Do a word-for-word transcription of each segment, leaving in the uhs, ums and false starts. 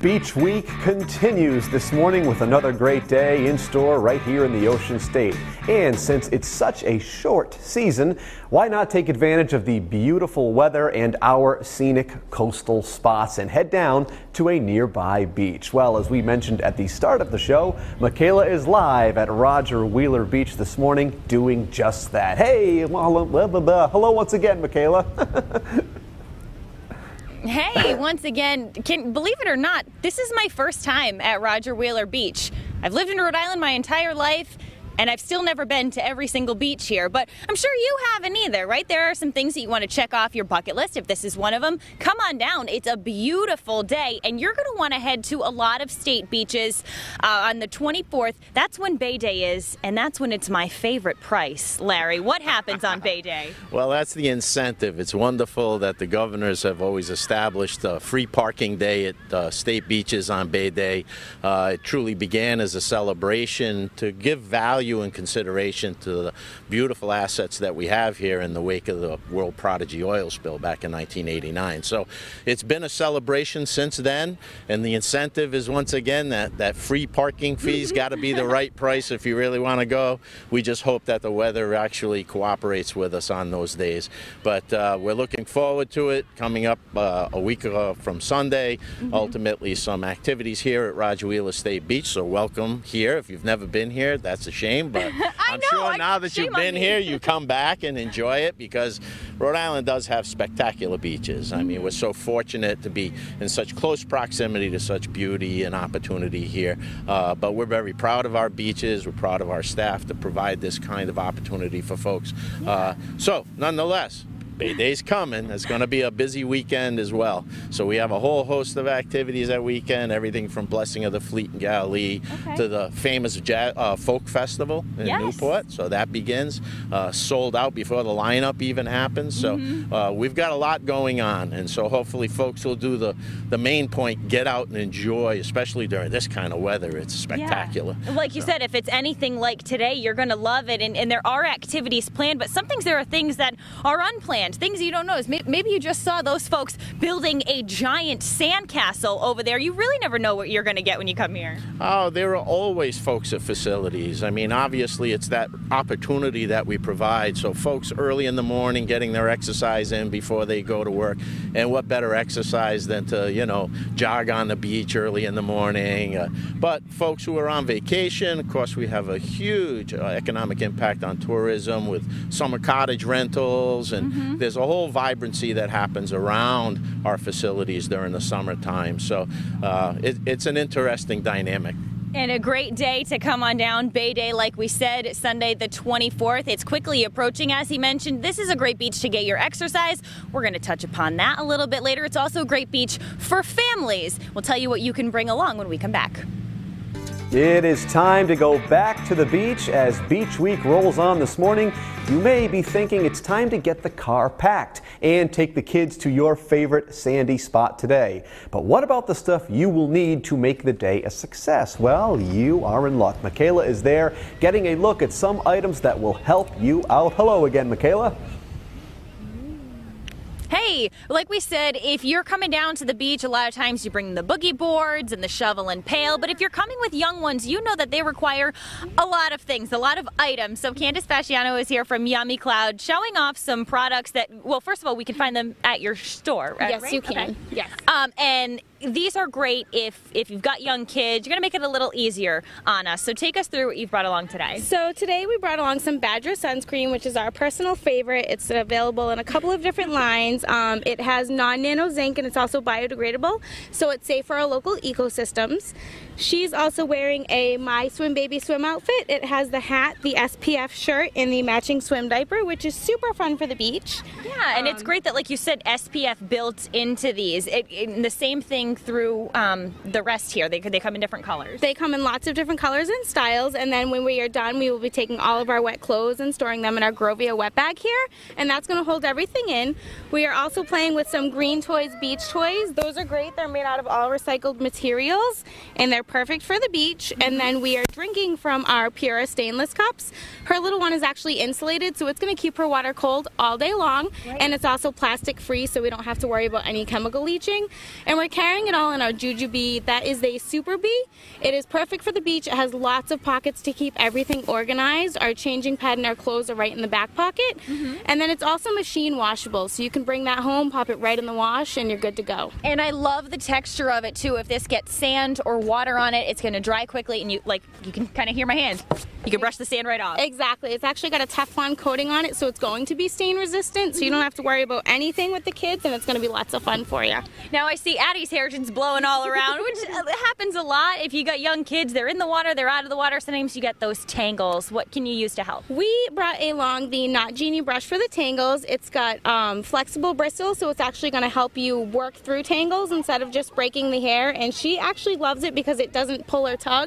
Beach Week continues this morning with another great day in store right here in the Ocean State. And since it's such a short season, why not take advantage of the beautiful weather and our scenic coastal spots and head down to a nearby beach? Well, as we mentioned at the start of the show, Michaela is live at Roger Wheeler Beach this morning doing just that. Hey, well, blah, blah, blah. Hello once again, Michaela. Hey, once again, can believe it or not, this is my first time at Roger Wheeler Beach. I've lived in Rhode Island my entire life, and I've still never been to every single beach here, but I'm sure you haven't either, right? There are some things that you want to check off your bucket list. If this is one of them, come on down. It's a beautiful day, and you're going to want to head to a lot of state beaches uh, on the twenty-fourth. That's when Bay Day is, and that's when it's my favorite price. Larry, what happens on Bay Day? Well, that's the incentive. It's wonderful that the governors have always established a free parking day at uh, state beaches on Bay Day. Uh, it truly began as a celebration to give value and consideration to the beautiful assets that we have here in the wake of the World Prodigy oil spill back in nineteen eighty-nine. So it's been a celebration since then, and the incentive is once again that, that free parking fee's got to be the right price if you really want to go. We just hope that the weather actually cooperates with us on those days. But uh, we're looking forward to it coming up uh, a week uh, from Sunday. Mm-hmm. Ultimately, some activities here at Roger Wheeler State Beach, so welcome here. If you've never been here, that's a shame. But I'm know, sure I, now that you've been here, you come back and enjoy it, because Rhode Island does have spectacular beaches. I mean, we're so fortunate to be in such close proximity to such beauty and opportunity here. Uh, but we're very proud of our beaches. We're proud of our staff to provide this kind of opportunity for folks. Uh, so, nonetheless, Bay Day's coming. It's going to be a busy weekend as well. So we have a whole host of activities that weekend, everything from Blessing of the Fleet and Galilee okay. to the famous jazz, uh, folk festival in yes. Newport. So that begins, uh, sold out before the lineup even happens. So mm-hmm. uh, we've got a lot going on. And so hopefully folks will do the, the main point, get out and enjoy, especially during this kind of weather. It's spectacular. Yeah. Like you so. said, if it's anything like today, you're going to love it. And, and there are activities planned, but sometimes there are things that are unplanned. Things you don't know is maybe you just saw those folks building a giant sandcastle over there. You really never know what you're going to get when you come here. Oh, there are always folks at facilities. I mean, obviously, it's that opportunity that we provide. So folks early in the morning getting their exercise in before they go to work. And what better exercise than to, you know, jog on the beach early in the morning. Uh, but folks who are on vacation, of course, we have a huge uh, economic impact on tourism with summer cottage rentals, and mm-hmm. there's a whole vibrancy that happens around our facilities during the summertime. So uh, it, it's an interesting dynamic. And a great day to come on down. Bay Day, like we said, Sunday the twenty-fourth. It's quickly approaching, as he mentioned. This is a great beach to get your exercise. We're going to touch upon that a little bit later. It's also a great beach for families. We'll tell you what you can bring along when we come back. It is time to go back to the beach as Beach Week rolls on this morning. You may be thinking it's time to get the car packed and take the kids to your favorite sandy spot today. But what about the stuff you will need to make the day a success? Well, you are in luck. Michaela is there getting a look at some items that will help you out. Hello again, Michaela. Hey, like we said, if you're coming down to the beach, a lot of times you bring the boogie boards and the shovel and pail. But if you're coming with young ones, you know that they require a lot of things, a lot of items. So Candace Fasciano is here from Yummy Cloud showing off some products that, well, first of all, we can find them at your store, right? Yes, you can. Okay. Yes. Um, and these are great if, if you've got young kids. You're going to make it a little easier on us. So take us through what you've brought along today. So today we brought along some Badger sunscreen, which is our personal favorite. It's available in a couple of different lines. Um, it has non-nano zinc, and it's also biodegradable, so it's safe for our local ecosystems. She's also wearing a My Swim Baby swim outfit. It has the hat, the S P F shirt, and the matching swim diaper, which is super fun for the beach. Yeah, and um, it's great that, like you said, S P F built into these. It, it, the same thing through um, the rest here. They, they come in different colors. They come in lots of different colors and styles, and then when we are done, we will be taking all of our wet clothes and storing them in our Grovia wet bag here, and that's going to hold everything in. We are also playing with some Green Toys beach toys. Those are great. They're made out of all recycled materials, and they're perfect for the beach. And then we are drinking from our Pura stainless cups. Her little one is actually insulated, so it's going to keep her water cold all day long. Right. And it's also plastic free, so we don't have to worry about any chemical leaching. And we're carrying doing it all in our Jujubee. That is a Super Bee. It is perfect for the beach. It has lots of pockets to keep everything organized. Our changing pad and our clothes are right in the back pocket. Mm-hmm. And then it's also machine washable, so you can bring that home, pop it right in the wash, and you're good to go. And I love the texture of it too. If this gets sand or water on it, it's going to dry quickly, and you like you can kind of hear my hands. You can brush the sand right off. Exactly. It's actually got a Teflon coating on it, so it's going to be stain resistant, so you don't have to worry about anything with the kids, and it's going to be lots of fun for you. Now I see Addie's hair just blowing all around, which happens a lot. If you got young kids, they're in the water, they're out of the water. Sometimes you get those tangles. What can you use to help? We brought along the Not Genie brush for the tangles. It's got um, flexible bristles, so it's actually going to help you work through tangles instead of just breaking the hair. And she actually loves it because it doesn't pull or tug.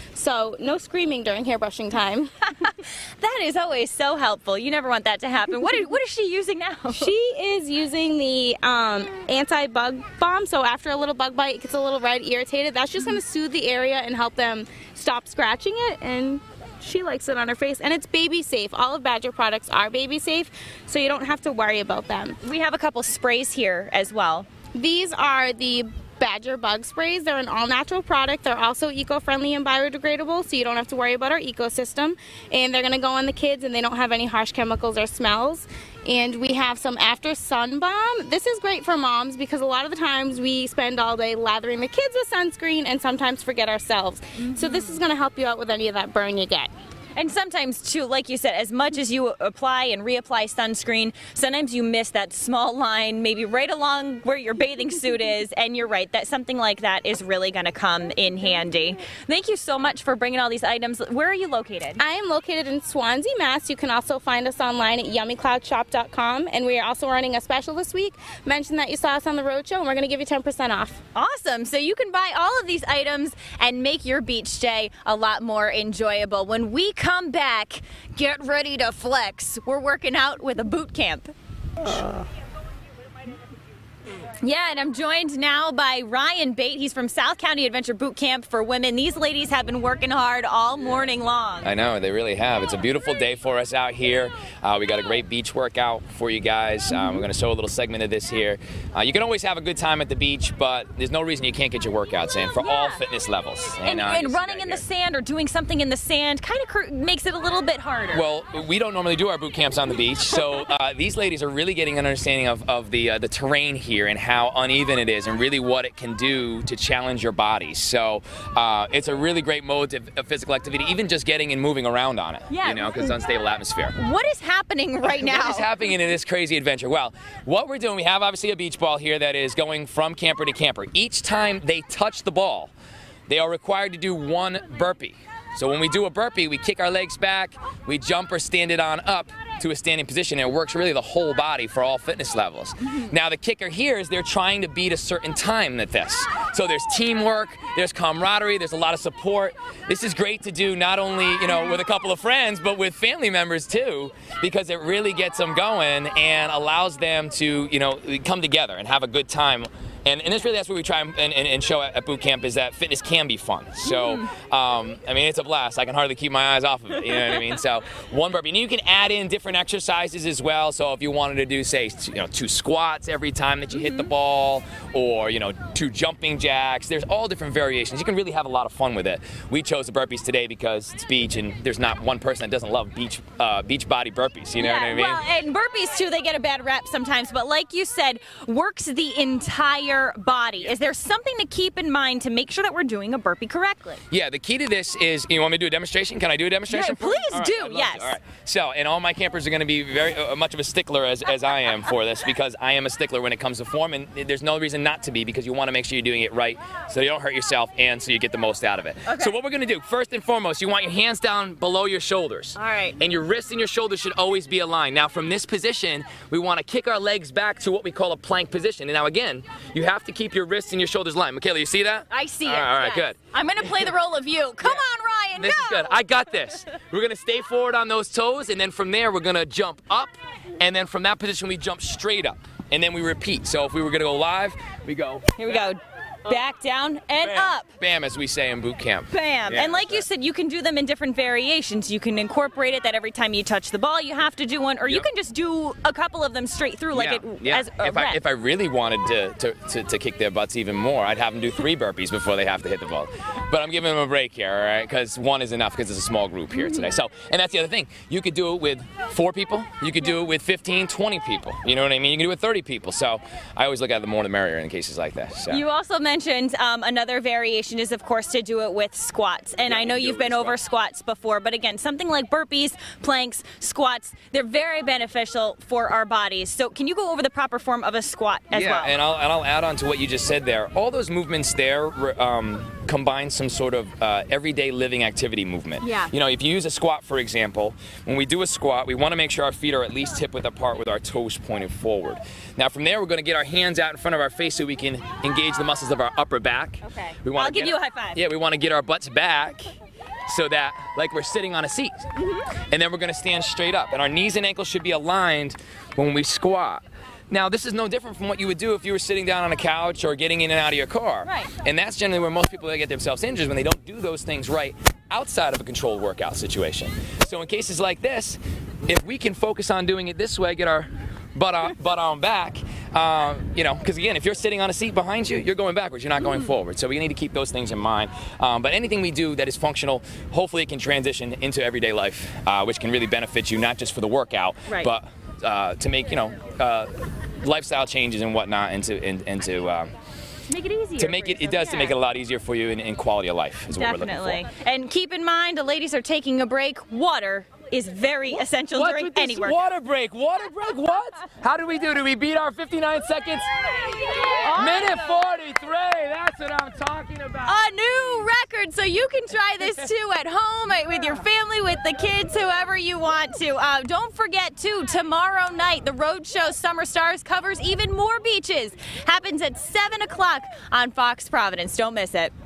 So no screaming during hairbrushing time. That is always so helpful. You never want that to happen. What is, what is she using now? She is using the um, anti-bug balm. So after a little bug bite, it gets a little red, irritated. That's just going to soothe the area and help them stop scratching it. And she likes it on her face, and it's baby safe. All of Badger products are baby safe, so you don't have to worry about them. We have a couple sprays here as well. These are the Badger bug sprays. They're an all-natural product. They're also eco-friendly and biodegradable, so you don't have to worry about our ecosystem. And they're going to go on the kids, and they don't have any harsh chemicals or smells. And we have some After Sun Balm. This is great for moms because a lot of the times we spend all day lathering the kids with sunscreen and sometimes forget ourselves. Mm-hmm. So this is going to help you out with any of that burn you get. And sometimes, too, like you said, as much as you apply and reapply sunscreen, sometimes you miss that small line, maybe right along where your bathing suit is, and you're right, that something like that is really going to come in handy. Thank you so much for bringing all these items. Where are you located? I am located in Swansea, Mass. You can also find us online at yummy cloud shop dot com, and we are also running a special this week. Mention that you saw us on the Rhode Show, and we're going to give you ten percent off. Awesome. So you can buy all of these items and make your beach day a lot more enjoyable. When we come back, get ready to flex. We're working out with a boot camp. Uh. Yeah, and I'm joined now by Ryan Bate. He's from South County Adventure Boot Camp for Women. These ladies have been working hard all morning long. I know, they really have. It's a beautiful day for us out here. Uh, we got a great beach workout for you guys. Um, we're going to show a little segment of this here. Uh, you can always have a good time at the beach, but there's no reason you can't get your workouts in for yeah. all fitness levels. And, and, uh, and running in here. the sand or doing something in the sand kind of makes it a little bit harder. Well, we don't normally do our boot camps on the beach, so uh, these ladies are really getting an understanding of, of the, uh, the terrain here and how uneven it is and really what it can do to challenge your body. So uh, it's a really great mode of, of physical activity, even just getting and moving around on it, yeah. you know, because it's unstable atmosphere. What is happening right now? What is happening in this crazy adventure? Well, what we're doing, we have obviously a beach ball here that is going from camper to camper. Each time they touch the ball, they are required to do one burpee. So when we do a burpee, we kick our legs back, we jump or stand it on up to a standing position, and it works really the whole body for all fitness levels. Mm-hmm. Now the kicker here is they're trying to beat a certain time at this. So there's teamwork, there's camaraderie, there's a lot of support. This is great to do not only, you know, with a couple of friends, but with family members too, because it really gets them going and allows them to, you know, come together and have a good time. And, and this really, that's what we try and, and, and show at, at boot camp, is that fitness can be fun. So, um, I mean, it's a blast. I can hardly keep my eyes off of it, you know what I mean? So, one burpee. And you can add in different exercises as well. So, if you wanted to do, say, you know, two squats every time that you hit the ball, or, you know, two jumping jacks, there's all different variations. You can really have a lot of fun with it. We chose the burpees today because it's beach, and there's not one person that doesn't love beach uh, beach body burpees, you know yeah, what I mean? Well, and burpees, too, they get a bad rep sometimes. But like you said, works the entire body. Is there something to keep in mind to make sure that we're doing a burpee correctly? Yeah, the key to this is, you want me to do a demonstration? Can I do a demonstration? Yeah, please all right, do, yes. All right. So, and all my campers are going to be very uh, much of a stickler as, as I am for this, because I am a stickler when it comes to form, and there's no reason not to be, because you want to make sure you're doing it right so you don't hurt yourself and so you get the most out of it. Okay. So what we're going to do, first and foremost, you want your hands down below your shoulders. All right. And your wrists and your shoulders should always be aligned. Now, from this position, we want to kick our legs back to what we call a plank position. And now, again, you have to keep your wrists and your shoulders aligned. Michaela, you see that? I see all it. Right, all right, yes. good. I'm going to play the role of you. Come yeah. on, Ryan, This go! is good. I got this. We're going to stay forward on those toes, and then from there, we're going to jump up, and then from that position, we jump straight up, and then we repeat. So if we were going to go live, we go. Here we go. back down, and Bam. up. Bam, as we say in boot camp. Bam. Yeah, and like you said, you can do them in different variations. You can incorporate it that every time you touch the ball, you have to do one, or you Yep. can just do a couple of them straight through, like yeah, it yeah. as a if rep. I if I really wanted to, to, to, to kick their butts even more, I'd have them do three burpees before they have to hit the ball. But I'm giving them a break here, all right? Because one is enough because it's a small group here today. So, and that's the other thing. You could do it with four people. You could do it with fifteen, twenty people. You know what I mean? You can do it with thirty people. So I always look at the more the merrier in cases like that. So. You also mentioned um, another variation is, of course, to do it with squats. And Yeah, I know you can do you've it with been over squats. squats before, but again, something like burpees, planks, squats, they're very beneficial for our bodies. So can you go over the proper form of a squat as yeah, well? and I'll, and I'll add on to what you just said there. All those movements there um, combine some sort of uh, everyday living activity movement. Yeah. You know, if you use a squat, for example, when we do a squat, we want to make sure our feet are at least hip width apart with our toes pointed forward. Now, from there, we're going to get our hands out in front of our face so we can engage the muscles of our upper back. Okay. We wanna I'll give get you a our- high five. Yeah, we want to get our butts back so that, like we're sitting on a seat. Mm-hmm. And then we're going to stand straight up. And our knees and ankles should be aligned when we squat. Now, this is no different from what you would do if you were sitting down on a couch or getting in and out of your car. Right. And that's generally where most people get themselves injured, when they don't do those things right outside of a controlled workout situation. So in cases like this, if we can focus on doing it this way, get our butt on, butt on back, um, you know, because again, if you're sitting on a seat behind you, you're going backwards, you're not going forward. So we need to keep those things in mind. Um, but anything we do that is functional, hopefully it can transition into everyday life, uh, which can really benefit you, not just for the workout, Right. but uh, to make, you know, uh, lifestyle changes and whatnot, and to, and, and to um, Make it easier. to make for it, it yourself. does to make it Yeah. a lot easier for you in, in quality of life is what we're Definitely. looking for. And keep in mind, the ladies are taking a break. Water is very essential What's during with this any workout. water break? Water break? What? How did we do? Did we beat our fifty-nine seconds? Minute forty-three. That's what I'm talking about. A new record, so you can try this too at home, uh, with your family, with the kids, whoever you want to. Uh, don't forget too, tomorrow night, the Rhode Show Summer Stars covers even more beaches. Happens at seven o'clock on Fox Providence. Don't miss it.